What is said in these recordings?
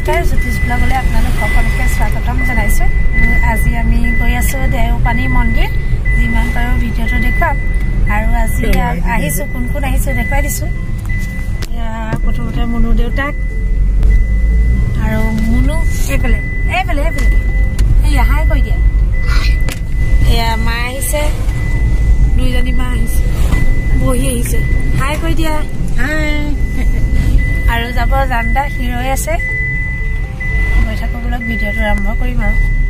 নমস্কাৰ জ্যোতিষ ব্লগলৈ আপোনালোক সকলোকে স্বাগতম জনাইছো আজি আমি গৈ আছো দেওপানী মন্দিৰ যিমান পাৰো ভিডিঅটো দেখুৱাম আৰু আজি আহিছো কোন কোন আহিছে দেখুৱাই দিছো প্ৰথমতে মুনু দেউতাক আৰু মুনু এফালে এই হাই কৈ দিয়া এয়া মা আহিছে দুইজনী মা আহিছে বহি আহিছে হাই কৈ দিয়া হাই আৰু যাব জানদা হিৰৈ আছে গৈ থাকো ব্লগ ভিডিঅটো আৰম্ভ কৰিম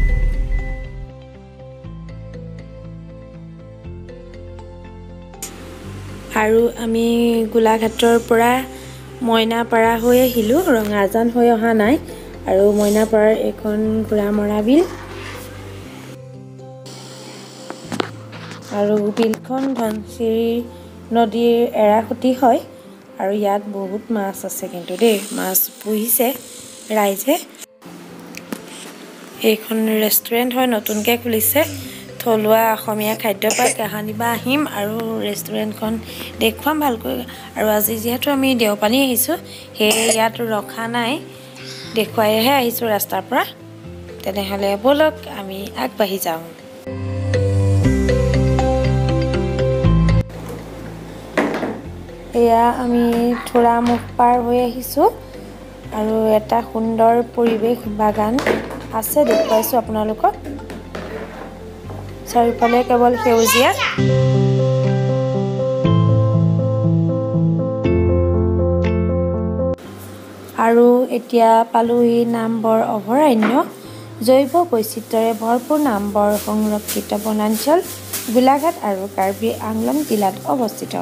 আৰু আমি গোলাঘাটৰ পৰা মইনাপাৰা হৈ আহিলো ৰঙাজান হৈ অহা নাই আৰু মইনাপাৰাৰ এখন ঘোঁৰামৰা বিল আৰু বিলখন ধনশিৰি নদীৰ এৰাখুটি হয় আৰু ইয়াত বহুত মাছ আছে কিন্তু দেই মাছ পুহিছে ৰাইজে এইখন ৰেষ্টুৰেণ্ট হয় নতুনকৈ খুলিছে থলুৱা অসমীয়া খাদ্য পায় কাহানিবা আহিম আৰু ৰেষ্টুৰেণ্টখন দেখুৱাম ভালকৈ আৰু আজি যিহেতু আমি দেওপানী আহিছোঁ সেয়ে ইয়াত ৰখা নাই দেখুৱাইহে আহিছোঁ ৰাস্তাৰ পৰা তেনেহ'লে ব'লক আমি আগবাঢ়ি যাওঁ এয়া আমি থোৰা মুখ পাৰ হৈ আহিছোঁ আৰু এটা সুন্দৰ পৰিৱেশ বাগান আছে দেখুৱাইছোঁ আপোনালোকক চাৰিওফালে কেৱল সেউজীয়া আৰু এতিয়া পালোহি নামবৰ অভয়াৰণ্য জৈৱ বৈচিত্ৰ্যৰে ভৰপূৰ নামবৰ সংৰক্ষিত বনাঞ্চল গোলাঘাট আৰু কাৰ্বি আংলং জিলাত অৱস্থিত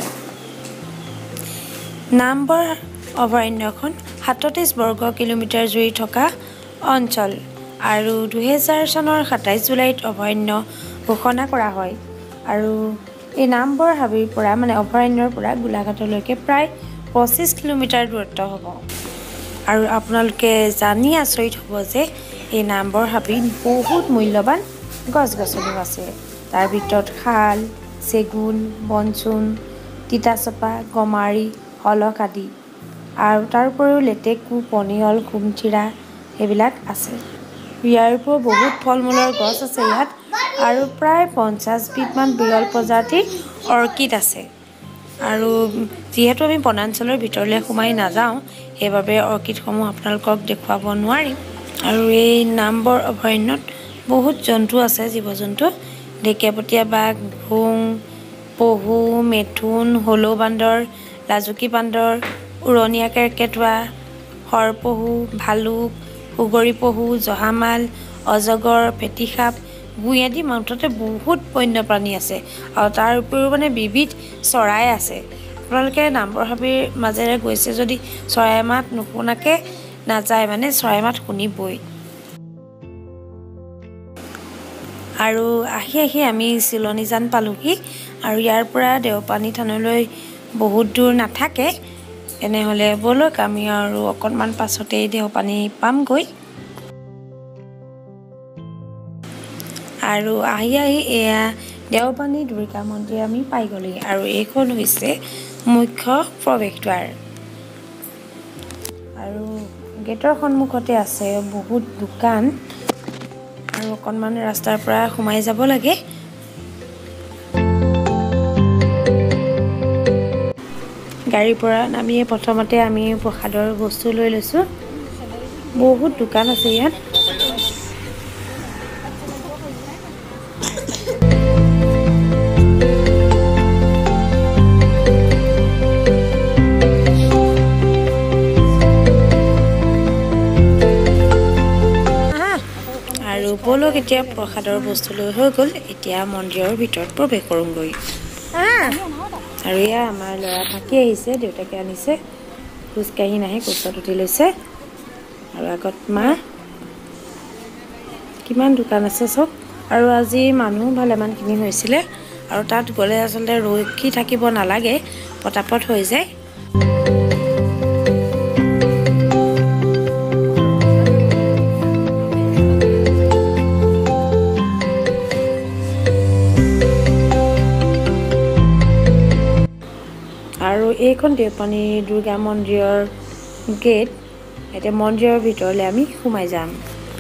নামবৰ অভয়াৰণ্যখন 37 বৰ্গ কিলোমিটাৰ জুৰি থকা অঞ্চল আৰু 2000 চনৰ 27 জুলাইত অভয়াৰণ্য ঘোষণা কৰা হয় আৰু এই নামবৰ হাবিৰ পৰা মানে অভয়াৰণ্যৰ পৰা গোলাঘাটলৈকে প্ৰায় 25 কিলোমিটাৰ দূৰত্ব হ'ব আৰু আপোনালোকে জানি আচৰিত হ'ব যে এই নামবৰ হাবিত বহুত মূল্যৱান গছ-গছনি আছে তাৰ ভিতৰত শাল চেগুন বনচুম তিতাচপা গমাৰি হলক আদি আৰু তাৰ উপৰিও লেটেকু পনিয়ল কুমথিৰা এইবিলাক আছে ইয়াৰ উপৰিও বহুত ফল মূলৰ গছ আছে ইয়াত আৰু প্ৰায় 50 বিধমান বিৰল প্ৰজাতিৰ অৰ্কিড আছে আৰু যিহেতু আমি বনাঞ্চলৰ ভিতৰলৈ সোমাই নাযাওঁ সেইবাবে অৰ্কিডসমূহ আপোনালোকক দেখুৱাব নোৱাৰিম আৰু এই নামবৰ অভয়াৰণ্যত বহুত জন্তু আছে জীৱ জন্তু ঢেকীয়াপতীয়া বাঘ ঘোং পহু মেথুন হলৌ বান্দৰ লাজুকী বান্দৰ উৰণীয়া কেৰ্কেটুৱা হৰপহু ভালুক সুগৰি পহু জহামাল অজগৰ ফেটিসাপ গুই আদি মুঠতে বহুত বন্যপ্ৰাণী আছে আৰু তাৰ উপৰিও মানে বিবিধ চৰাই আছে আপোনালোকে নামবৰ হাবিৰ মাজেৰে গৈছে যদি চৰাই মাত নুশুনাকৈ নাযায় মানে চৰাই মাত শুনিবই আৰু আহি আমি চিলনীজান পালোহি আৰু ইয়াৰ পৰা দেওপানী থানলৈ বহুত দূৰ নাথাকে এনেহ'লে ব'লক আমি আৰু অকণমান পাছতেই দেওপানী পামগৈ আৰু আহি এয়া দেওপানী দুৰ্গা মন্দিৰ আমি পাই গ'লো আৰু এইখন হৈছে মুখ্য প্ৰৱেশদ্বাৰ আৰু গেটৰ সন্মুখতে আছে বহুত দোকান আৰু অকণমান ৰাস্তাৰ পৰা সোমাই যাব লাগে গাড়ীৰ পৰা নামিয়ে প্ৰথমতে আমি প্ৰসাদৰ বস্তু লৈ লৈছোঁ বহুত দোকান আছে ইয়াত আৰু ব'লক এতিয়া প্ৰসাদৰ বস্তু লৈ হৈ গ'ল এতিয়া মন্দিৰৰ ভিতৰত প্ৰৱেশ কৰোঁগৈ আৰু এয়া আমাৰ ল'ৰা থাকি আহিছে দেউতাকে আনিছে খোজকাঢ়ি নাহে কোচত উঠি লৈছে আৰু আগত মা কিমান দোকান আছে চব আৰু আজি মানুহ ভালেমানখিনি হৈছিলে আৰু তাত গ'লে আচলতে ৰখি থাকিব নালাগে পটাপট হৈ যায় আৰু এইখন দেওপানী দুৰ্গা মন্দিৰৰ গেট এতিয়া মন্দিৰৰ ভিতৰলৈ আমি সোমাই যাম।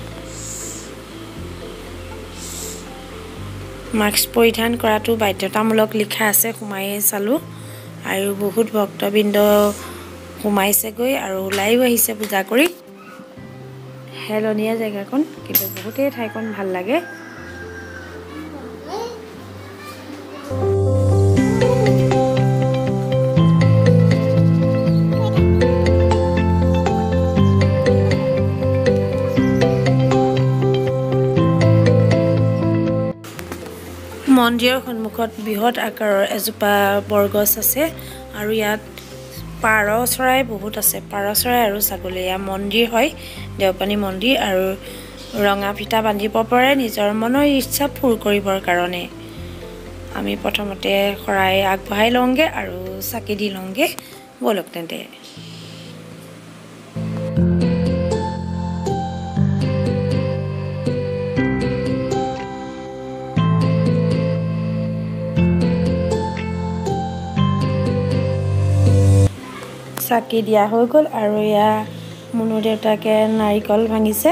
মাস্ক পৰিধান কৰাটো বাধ্যতামূলক লিখা আছে, সোমাই চালোঁ আৰু বহুত ভক্তবৃন্দ সোমাইছেগৈ আৰু ওলাইও আহিছে পূজা কৰি। হেলনীয়া জেগাকণ, কিন্তু বহুতেই ঠাইকণ ভাল লাগে। মন্দিৰৰ সন্মুখত বৃহৎ আকাৰৰ এজোপা বৰগছ আছে আৰু ইয়াত পাৰ চৰাই বহুত আছে, পাৰ চৰাই আৰু ছাগলী। এয়া মন্দিৰ হয়, দেওপানী মন্দিৰ, আৰু ৰঙা ফিটা বান্ধিব পাৰে নিজৰ মনৰ ইচ্ছা পূৰ কৰিবৰ কাৰণে। আমি প্ৰথমতে শৰাই আগবঢ়াই লওঁগৈ আৰু চাকি দি লওঁগৈ, ব'লক তেন্তে। চাকি দিয়া হৈ গ'ল আৰু এয়া মুনু দেউতাকে নাৰিকল ভাঙিছে।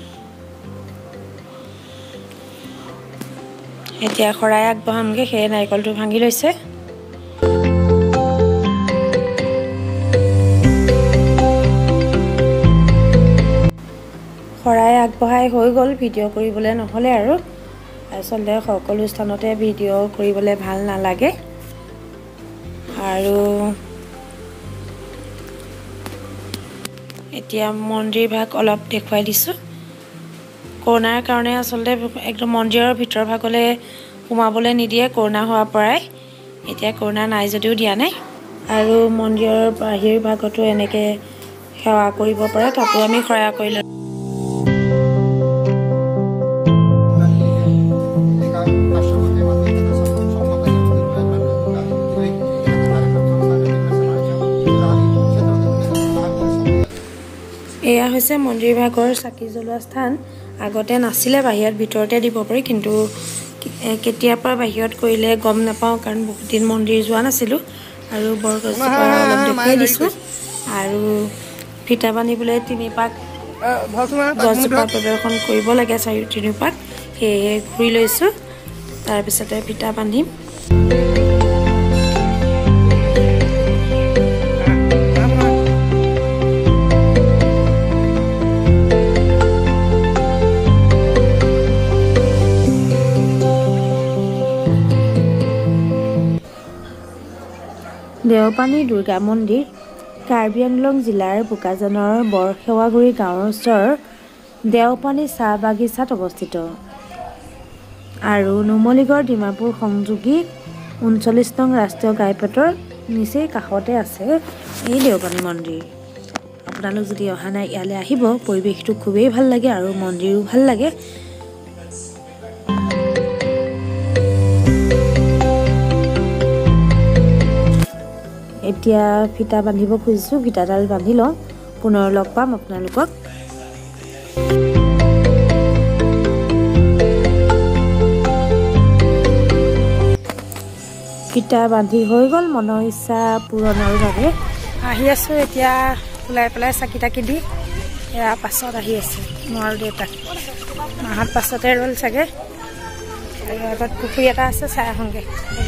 এতিয়া শৰাই আগবঢ়ামগৈ, সেই নাৰিকলটো ভাঙি লৈছে। শৰাই আগবঢ়াই হৈ গ'ল, ভিডিঅ' কৰিবলৈ নহ'লে আৰু আচলতে সকলো স্থানতে ভিডিঅ' কৰিবলৈ ভাল নালাগে। আৰু এতিয়া মন্দিৰ ভাগ অলপ দেখুৱাই দিছোঁ। কৰোণাৰ কাৰণে আচলতে একদম মন্দিৰৰ ভিতৰ ভাগলৈ সোমাবলৈ নিদিয়ে, কৰোণা হোৱাৰ পৰাই। এতিয়া কৰোণা নাই যদিও দিয়া নাই। আৰু মন্দিৰৰ বাহিৰ ভাগতো এনেকৈ সেৱা কৰিব পাৰে, তাতো আমি সেৱা কৰি লওঁ। এয়া হৈছে মন্দিৰ ভাগৰ চাকি জ্বলোৱা স্থান। আগতে নাছিলে, বাহিৰত ভিতৰতে দিব পাৰি, কিন্তু কেতিয়াৰ পৰা বাহিৰত কৰিলে গম নাপাওঁ, কাৰণ বহুত দিন মন্দিৰ যোৱা নাছিলোঁ। আৰু বৰগছজোপা অলপ দেখুৱাই দিছোঁ। আৰু ফিটা বান্ধিবলৈ 3 পাক গছজোপা প্ৰদৰ্শন কৰিব লাগে, 3 পাক, সেয়েহে ঘূৰি লৈছোঁ। তাৰপিছতে ফিটা বান্ধিম। দেওপানী দুৰ্গা মন্দিৰ কাৰ্বি আংলং জিলাৰ বোকাজানৰ বৰসেৱাগুৰি গাঁৱৰ ওচৰৰ দেওপানী চাহ বাগিচাত অৱস্থিত আৰু নুমলীগড় ডিমাপুৰ সংযোগী 39 নং ৰাষ্ট্ৰীয় ঘাইপথৰ নিচেই কাষতে আছে এই দেওপানী মন্দিৰ। আপোনালোক যদি অহা নাই, ইয়ালৈ আহিব, পৰিৱেশটো খুবেই ভাল লাগে আৰু মন্দিৰো ভাল লাগে। এতিয়া ফিটা বান্ধিব খুজিছোঁ, ফিটাডাল বান্ধি লওঁ, পুনৰ লগ পাম আপোনালোকক। ফিটা বান্ধি হৈ গ'ল, মনৰ ইচ্ছা পূৰণৰ বাবে আহি আছোঁ। এতিয়া ওলাই পেলাই চাকি তাকি দি এয়া পাছত আহি আছে নোৱাৰো দেউতাক, মাহঁত পাছতে ৰ'ল চাগে। আগত পুখুৰী এটা আছে, চাই আহোঁগৈ।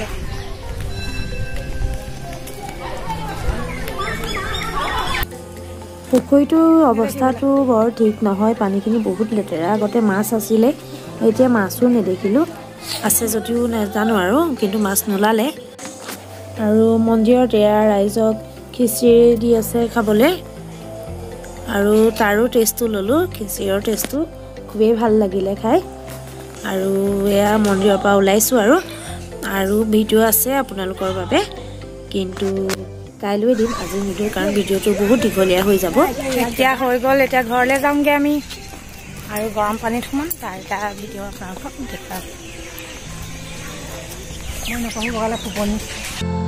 পুখুৰীটোৰ অৱস্থাটো বৰ ঠিক নহয়, পানীখিনি বহুত লেতেৰা। আগতে মাছ আছিলে, এতিয়া মাছো নেদেখিলোঁ, আছে যদিও নাজানো আৰু, কিন্তু মাছ নোলালে। আৰু মন্দিৰত এয়া ৰাইজক খিচিৰি দি আছে খাবলৈ, আৰু তাৰো টেষ্টটো ল'লোঁ, খিচিৰিৰ টেষ্টটো খুবেই ভাল লাগিলে খাই। আৰু এয়া মন্দিৰৰ পৰা ওলাইছোঁ আৰু ভিডিঅ' আছে আপোনালোকৰ বাবে, কিন্তু কাইলৈ দিম, আজি নিদিওঁ, কাৰণ ভিডিঅ'টো বহুত দীঘলীয়া হৈ যাব। এতিয়া হৈ গ'ল, এতিয়া ঘৰলৈ যামগৈ আমি আৰু গৰম পানীত সোমাম, তাৰ এটা ভিডিঅ' আপোনালোকক দেখুৱাম। মই নকওঁ বগালে ফুপনি।